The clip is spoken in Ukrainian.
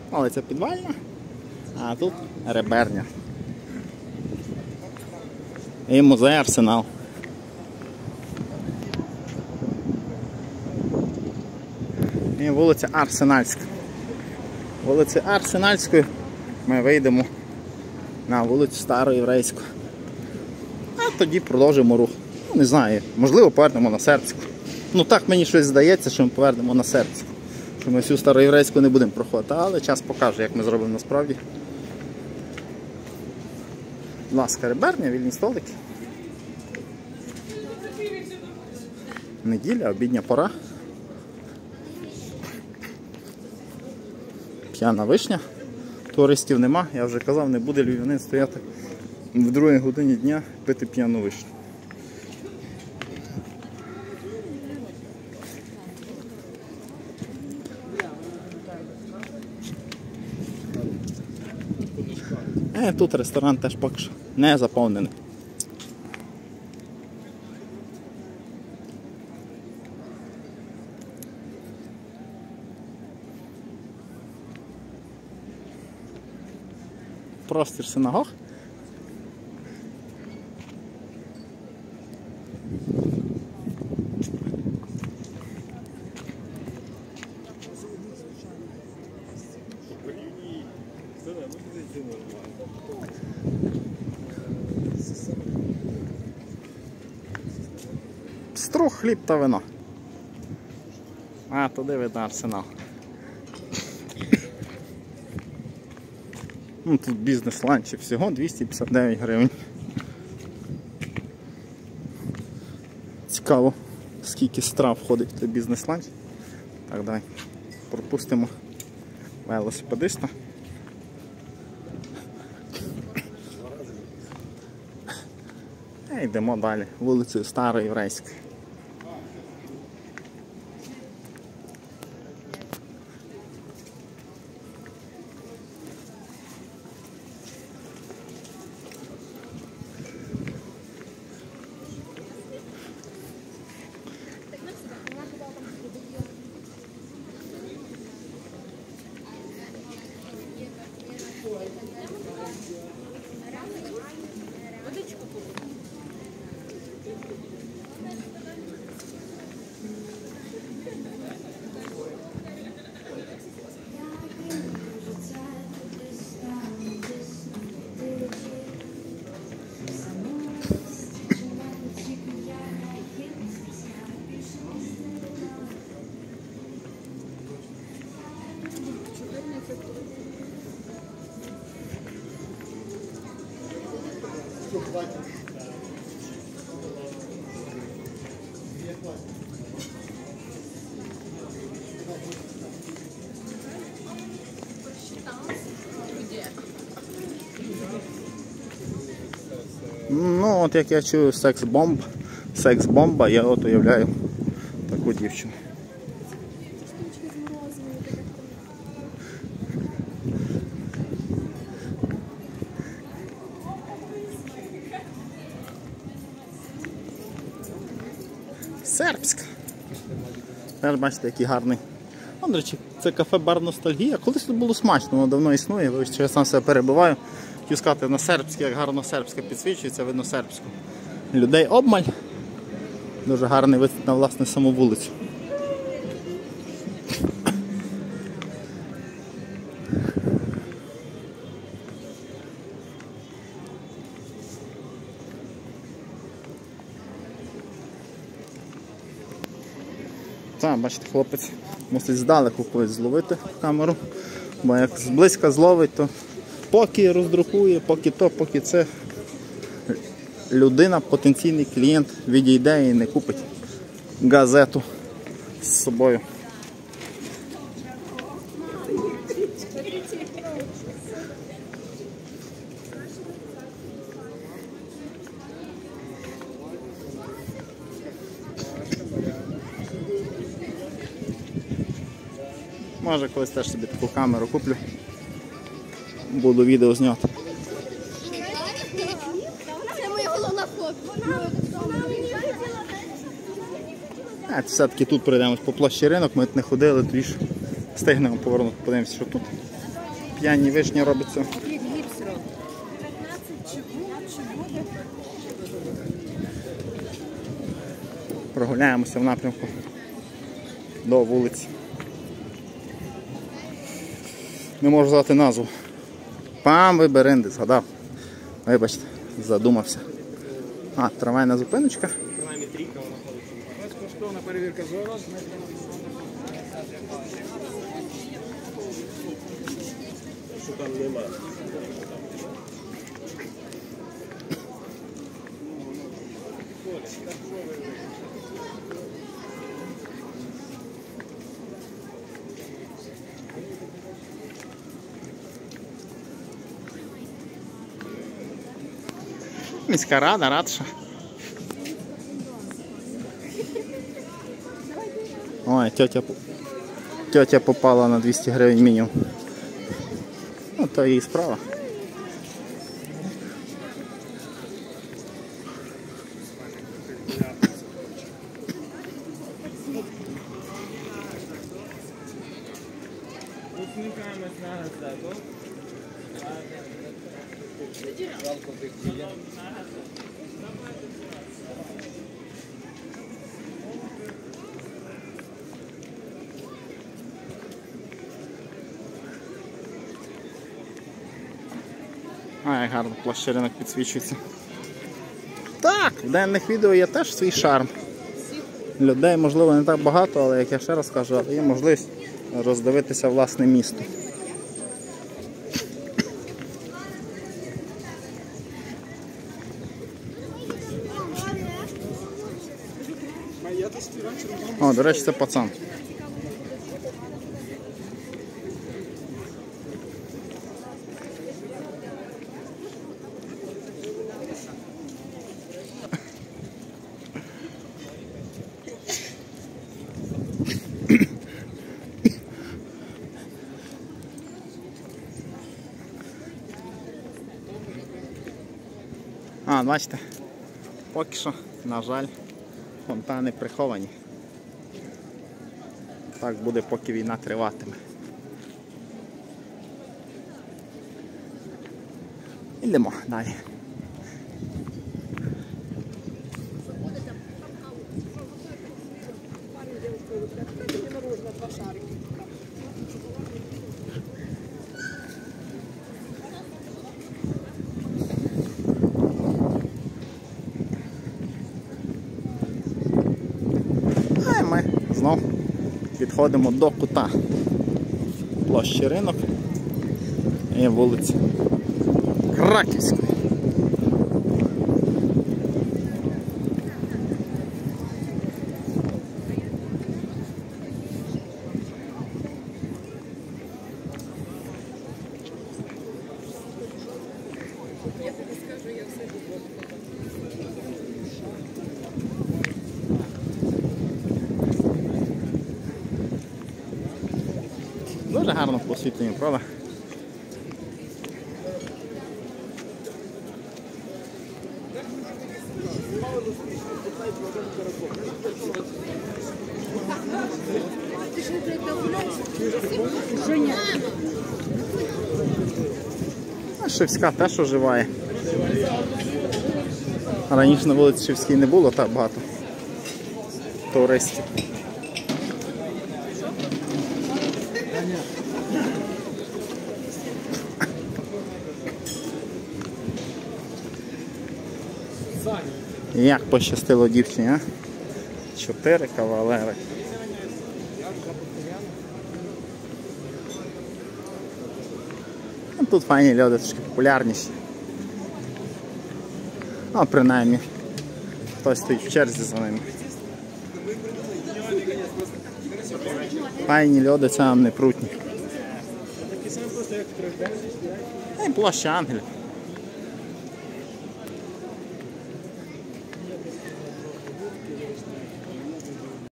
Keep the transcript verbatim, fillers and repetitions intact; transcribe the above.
Вулиця Підвальна, а тут Реберня. І музей Арсенал. І вулиця Арсенальська. Вулиця Арсенальської ми вийдемо на вулицю Староєврейську. А тоді продовжимо рух. Ну, не знаю, можливо повернемо на Сербську. Ну так мені щось здається, що ми повернемо на Сербську. Що ми всю Староєврейську не будемо проходити, але час покаже, як ми зробимо насправді. Будь ласка, Реберня, вільні столики. Неділя, обідня пора. П'яна вишня. Туристів нема, я вже казав, не буде львів'янин стояти в другій годині дня пити п'яну вишню. Е, тут ресторан теж поки що не заповнений. Простір синагог. Струх, хліб та вино. А, туди видно Арсенал. Ну, тут бізнес-ланчі всього двісті п'ятдесят дев'ять гривень. Цікаво, скільки страв входить в той бізнес-ланч. Так, давай пропустимо велосипедиста. І йдемо далі, вулицею Староєврейською. Ну, от як я чую секс-бомб, секс-бомба, я от уявляю таку дівчину. Сербська. Теж бачите, який гарний. До речі, це кафе-бар Ностальгія. Колись тут було смачно, воно давно існує. Ось я сам себе перебиваю. Хотів сказати, на сербське, як гарно сербське підсвічується, видно сербську. Людей обмаль. Дуже гарний вид на, власне, саму вулицю. Так, бачите, хлопець мусить здалеку когось зловити камеру, бо як зблизька зловить, то поки роздрукує, поки то, поки це, людина, потенційний клієнт відійде і не купить газету з собою. Може колись теж собі таку камеру куплю, буду відео зняти. Це моя головна фото. А, все-таки тут пройдемось по площі Ринок, ми тут не ходили, тоді ж встигнемо повернути, подивимося, що тут. п'яні вишні робиться. Прогуляємося в напрямку до вулиці. Не можу знати назву. Пам Виберенди, згадав. Вибачте, задумався. А, трамвайна зупиночка. Принаймні трійка вона ходить. Безкоштовна перевірка зору. Що там нема? Міська рада, ратуша. Ой, тетя, тетя попала на двісті гривень мінімум. Ну, то її справа. Усміхаємось на газету. А, як гарно площадинок підсвічується. Так, в денних відео є теж свій шарм. Людей, можливо, не так багато, але, як я ще раз кажу, є можливість роздивитися власне місто. О, до речі, це пацан. А, бачите, поки що, на жаль, фонтани приховані. Так буде, поки війна триватиме. Йдемо далі. А ми знов підходимо до кута площі Ринок і вулиці Краківської. Дуже гарно посвітлені, правда? А Шевська теж оживає. Раніше на вулиці Шевській не було так багато туристів. Як пощастило дівчині, а? Чотири кавалери. Тут файні люди, трошки популярніші. Ну, принаймні, хтось стоїть в черзі за ними. Файні люди, це вам не прутні. І площа Ангелів.